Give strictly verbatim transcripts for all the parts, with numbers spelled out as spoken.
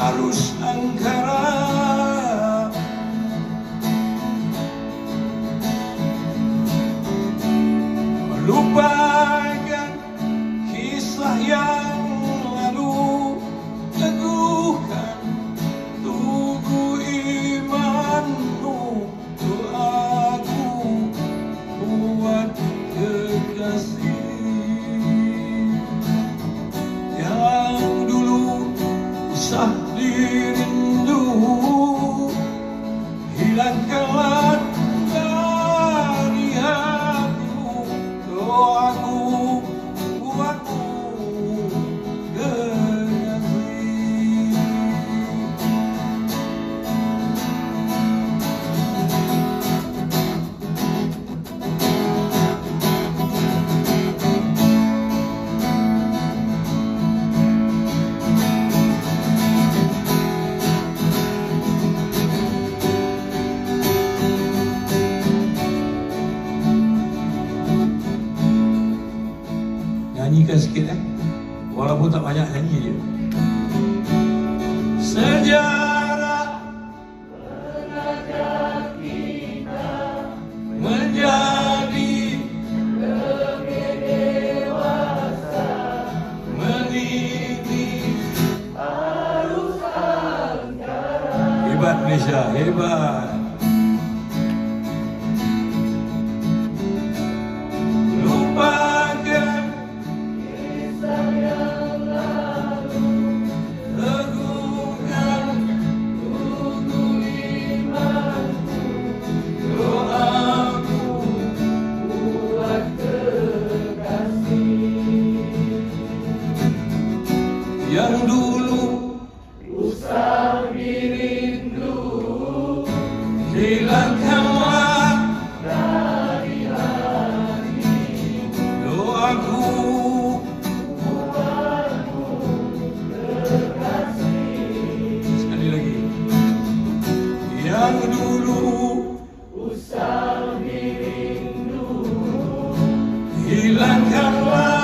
arus angkara. Melupakan kisah yang lalu, teguhkan tugu imanmu, doaku buat kekasih yang dulu usah dirindu, hilangkanlah dari hatimu, doaku buatmu kekasih. Nyanyikan sikit eh, walaupun tak banyak nyanyi je. Sejarah mengajak kita menjadi lebih dewasa, meniti arus angkara. Hebat Malaysia, hebat. Yang dulu usah dirindu, hilangkanlah dari hati, doaku buatmu kekasih. Sekali lagi. Yang dulu usah dirindu, hilangkanlah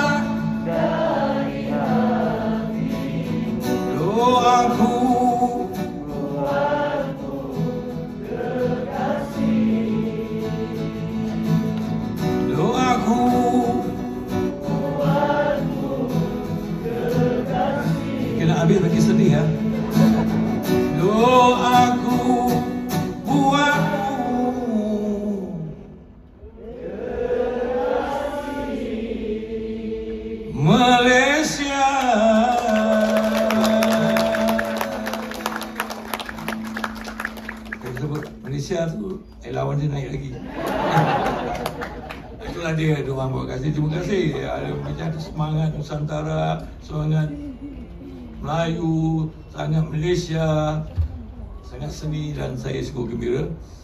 doaku buatmu kekasih, doaku buatmu kekasih. Kena habis lagi sedih ya. Doaku buatmu kekasih. Malaysia. Malaysia tu lawan dia naik lagi. Itulah dia doa buat kasih. Terima kasih. Ada macam semangat Nusantara, semangat Melayu, sangat Malaysia, sangat seni dan saya sungguh gembira.